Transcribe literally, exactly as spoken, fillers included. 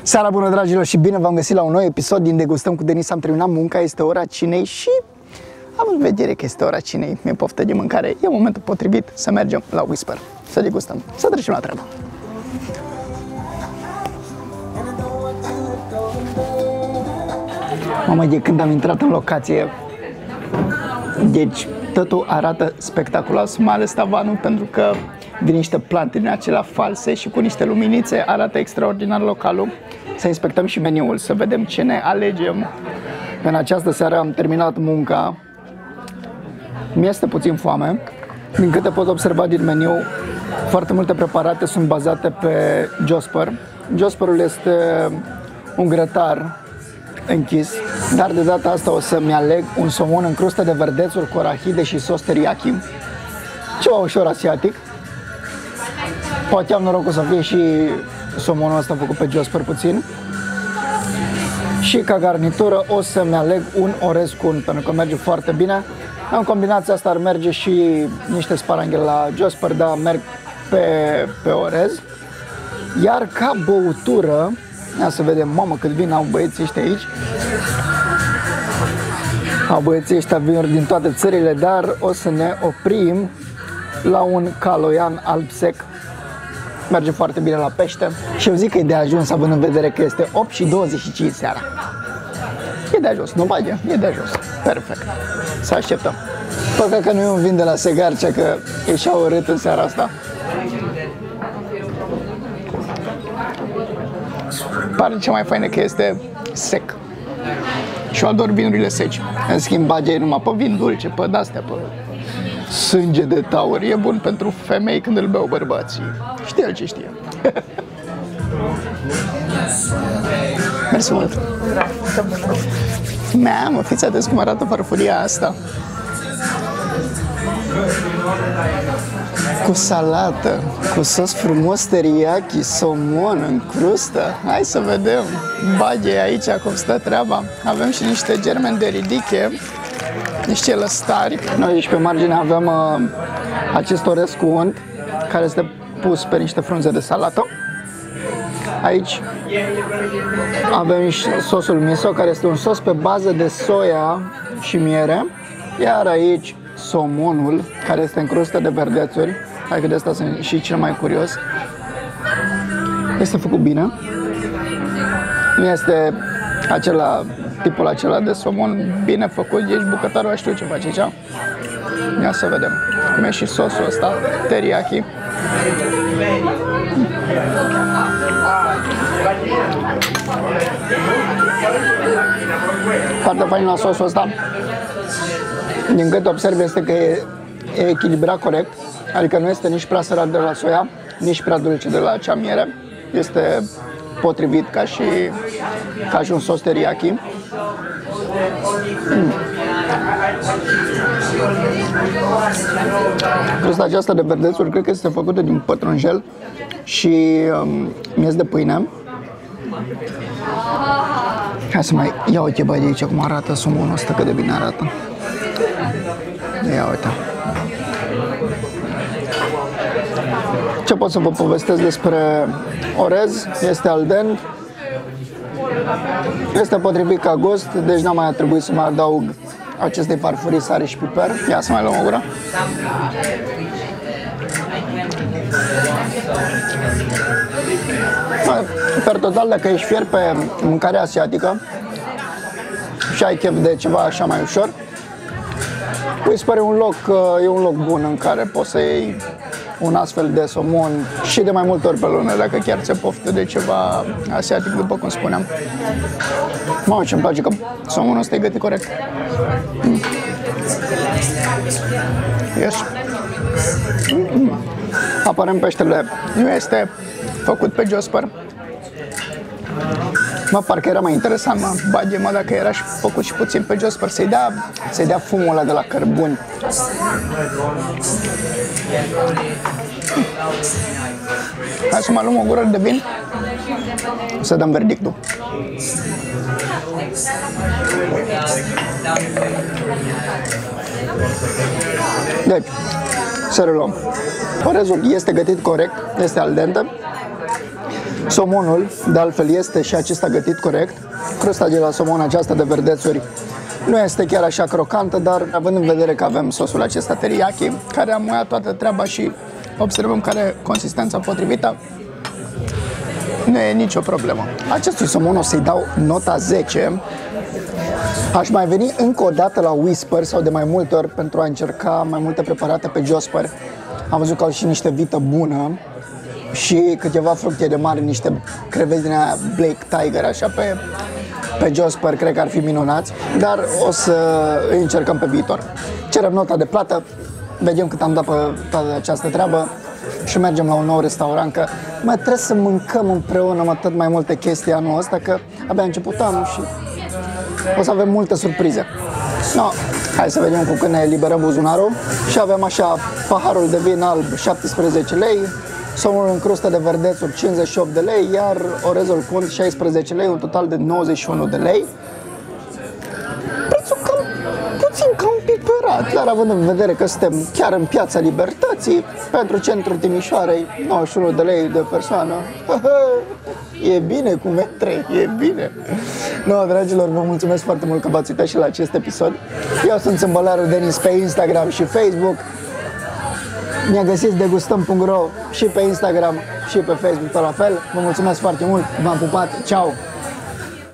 Seara bună, dragilor, și bine v-am găsit la un nou episod din Degustăm cu Denis. Am terminat munca, este ora cinei și având în vedere că este ora cinei, mi-e poftă de mâncare, e momentul potrivit să mergem la Whisper, să degustăm, să trecem la treabă. Mamă, de când am intrat în locație, deci totul arată spectaculos, mai ales tavanul, pentru că vin niște plante din acelea false și cu niște luminițe, arată extraordinar localul. Să inspectăm și meniul, să vedem ce ne alegem. În această seară am terminat munca, mi-este puțin foame. Din câte pot observa din meniu, foarte multe preparate sunt bazate pe Josper. Josperul este un grătar închis, dar de data asta o să-mi aleg un somon în crustă de verdețuri cu arahide și sos teriyaki. Ceva ușor asiatic. Poate am norocul să fie și somonul ăsta făcut pe Josper puțin. Și ca garnitură o să-mi aleg un orez cu unt, pentru că merge foarte bine. În combinația asta ar merge și niște sparanghele la Josper, dar merg pe, pe orez. Iar ca băutură, ia să vedem, mamă, cât vin au băieții ăștia aici. Au băieții ăștia vin din toate țările, dar o să ne oprim la un caloian alb sec. Merge foarte bine la pește și eu zic că e de ajuns, având în vedere că este opt și douăzeci și cinci seara. E de ajuns, nu bage, e de ajuns. Perfect. Să așteptăm. Păcat că nu e un vin de la Segarcea, că e și urât în seara asta. Pare cea mai faină că este sec. Și eu ador vinurile seci. În schimb, bage numai pe vin dulce, pe de-astea, pe sânge de taur. E bun pentru femei când îl beau bărbații. Știe el ce știe. Mersi mult. Mamă, fiți atenți cum arată farfuria asta. Cu salată, cu sos frumos teriyaki, somon în crustă. Hai să vedem. Bage aici cum stă treaba. Avem și niște germeni de ridiche, niște lăstari. Noi aici pe margine avem uh, acest orez cu unt, care este pus pe niște frunze de salată. Aici avem și sosul miso, care este un sos pe bază de soia și miere. Iar aici somonul, care este în crustă de verdețuri. Hai că de asta sunt și cel mai curios. Este făcut bine. Nu este acela, tipul acela de somon bine făcut. Ești bucătarul, știu ce face aici. Ia să vedem cum e și sosul ăsta, teriyaki. Foarte fain la sosul ăsta, din câte observ, este că e, e echilibrat corect. Adică nu este nici prea sărat de la soia, nici prea dulce de la acea miere. Este potrivit ca și, ca și un sos teriyaki. Mm. Crusta aceasta de verdețuri cred că este făcută din pătrunjel și um, miez de pâine. Hai să mai ia uite, băi, de aici cum arată somonul ăsta, cât de bine arată. Ia uite. Ce pot să vă povestesc despre orez? Este al dent. Este potrivit ca gust, deci n-am mai trebuit să mai adaug acestei farfurii, sare și piper. Ia să mai luăm o gură. Per total, dacă ești fier pe mâncare asiatică și ai chef de ceva așa mai ușor, Whisper e un loc, e un loc bun în care poți să iei un astfel de somon și de mai multe ori pe lună, dacă chiar ți-e poftă de ceva asiatic, după cum spuneam. Mamă, ce-mi place că somonul ăsta e gătit corect. Mm. Yes. Mm. Aparent peștele nu este făcut pe Josper. Mă, parcă era mai interesant, mă, bage, mă, dacă era și făcut și puțin pe Josper, să-i dea, să-i dea fumul ăla de la cărbuni. Hai să mai luăm o gură de vin, o să dăm verdictul. Deci, să reluăm. Orezul este gătit corect, este al dente. Somonul, de altfel, este și acesta gătit corect. Crusta de la somon aceasta de verdețuri nu este chiar așa crocantă, dar având în vedere că avem sosul acesta teriyaki, care a muiat toată treaba și observăm care e consistența potrivită, nu e nicio problemă. Acestui somon o să-i dau nota zece. Aș mai veni încă o dată la Whisper sau de mai multe ori pentru a încerca mai multe preparate pe Josper. Am văzut că au și niște vită bună și câteva fructe de mare, niște creveți din aia Blake Tiger, așa pe, pe Josper, cred că ar fi minunați, dar o să îi încercăm pe viitor. Cerem nota de plată, vedem cât am dat pe toată această treabă și mergem la un nou restaurant, că mai trebuie să mâncăm împreună mă, tot mai multe chestii anul ăsta, că abia început anul și o să avem multe surprize. No, hai să vedem cu când ne eliberăm buzunarul. Și avem așa paharul de vin alb șaptesprezece lei, somonul în crustă de verdețuri cincizeci și opt de lei, iar orezul cont șaisprezece lei, un total de nouăzeci și unu de lei. Prețul cam puțin cam piperat, dar având în vedere că suntem chiar în Piața Libertății, pentru centrul Timișoarei, nouăzeci și unu de lei de persoană. E bine cu metre, e bine. No, dragilor, vă mulțumesc foarte mult că v-ați uitat și la acest episod. Eu sunt Țâmbălarul Denis pe Instagram și Facebook. Ne găsiți degustăm punct ro și pe Instagram și pe Facebook tot la fel. Vă mulțumesc foarte mult, v-am pupat, ceau!